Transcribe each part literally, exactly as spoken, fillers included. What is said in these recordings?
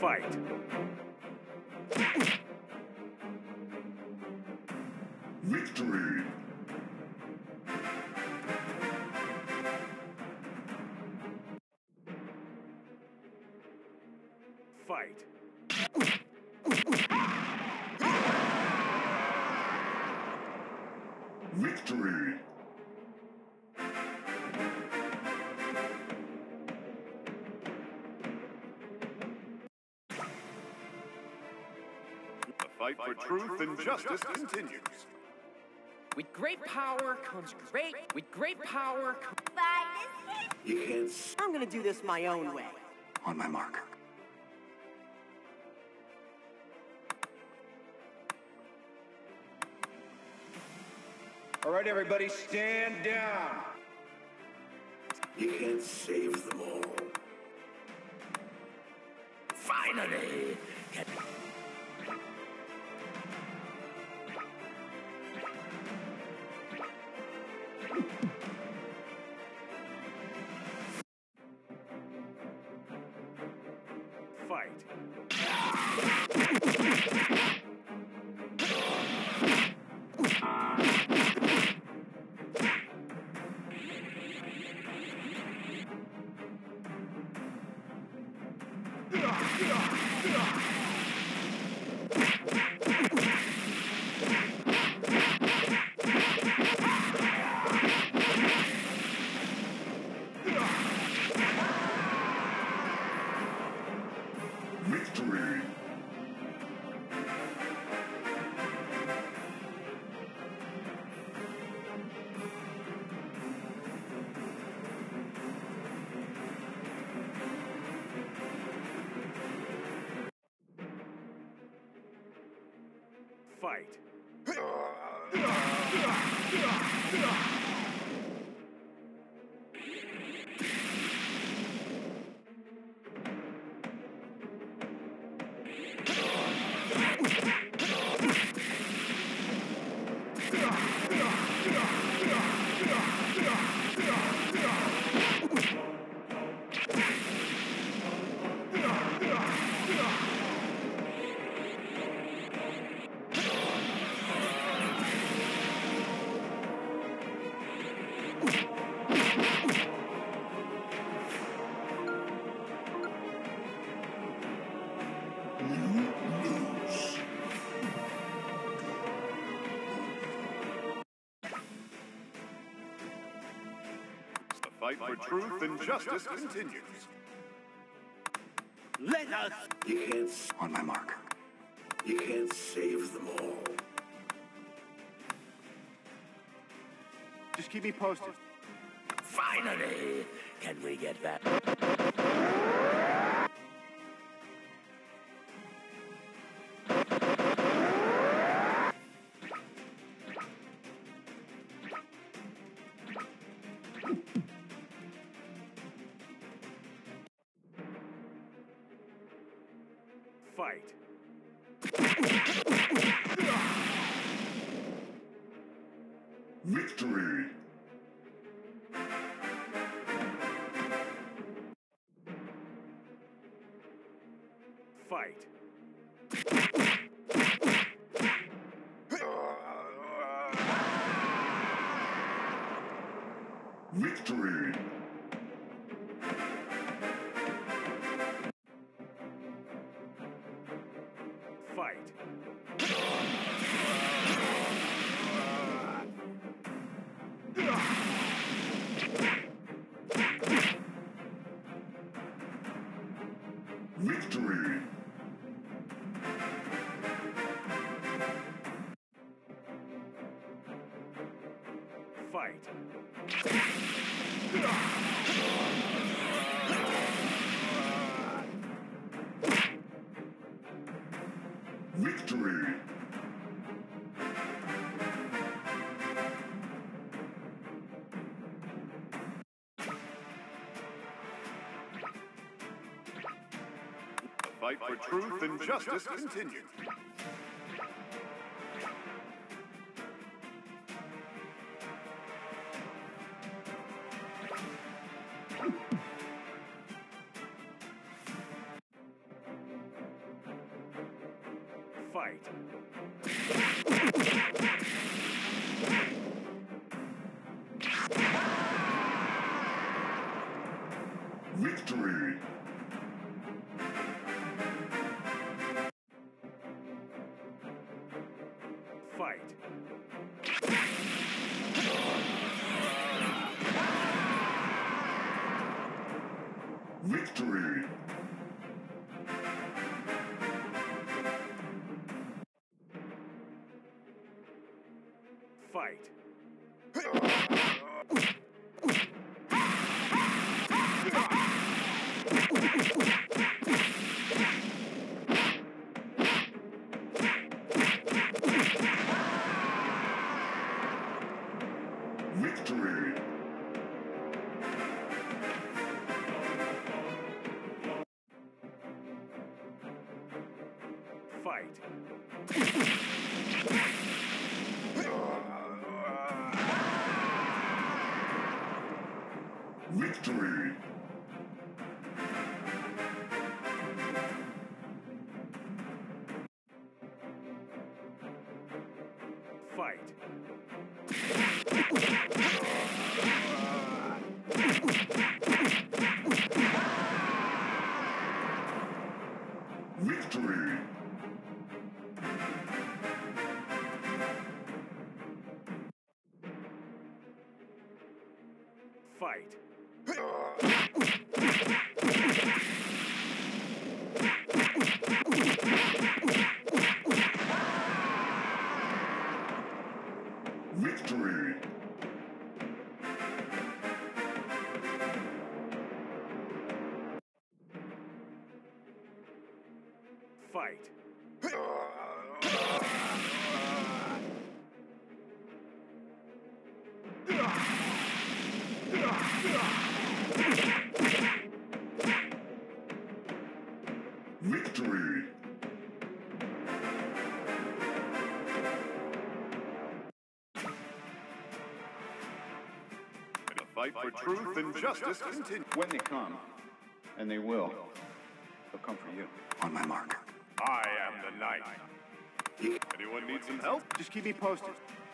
Fight. Victory! Fight. Victory! The fight for truth and justice continues. With great power comes great. With great power comes. You can't s- I'm gonna do this my own way. On my mark. All right, everybody, stand down. You can't save them all. Finally! Get Fight. Victory! Fight. You lose. The fight for truth and justice continues. Let us. You can't s- On my mark. You can't save them all. Just keep me posted. Finally! Can we get that? Fight. Victory! Fight. Victory! Fight. Victory! Fight. Victory! The fight for truth and justice continues. Fight. Victory! Fight. Victory! Fight. Victory! Fight. Victory! Fight. Victory! Fight. Victory! Fight. Victory! The fight for truth and justice continues. When they come, and they will, they'll come for you. On my mark. I am the knight. Anyone need some help? Just keep me posted.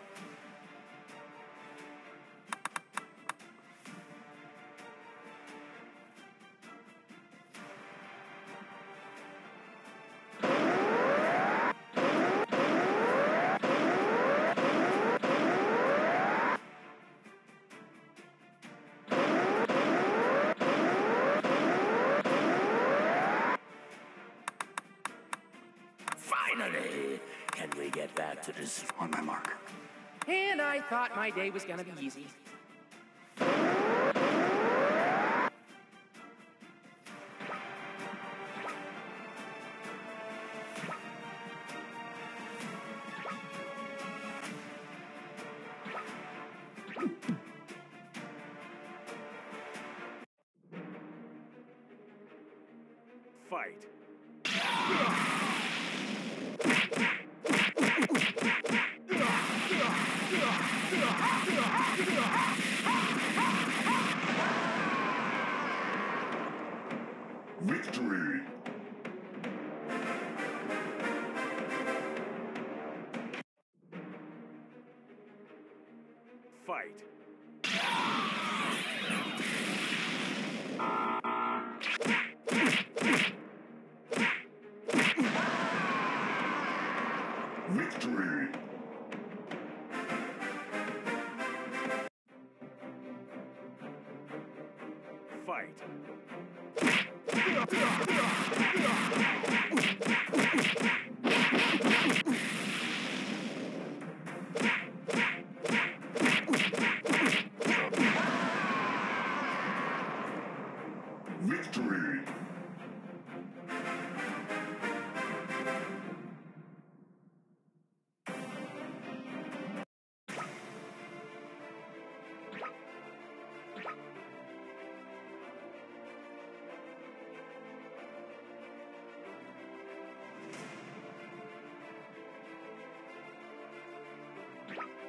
Finally! Can we get back to this? On my mark. And I thought my day was gonna be easy. Fight. Victory! Fight. Victory! Fight. Victory! Fight.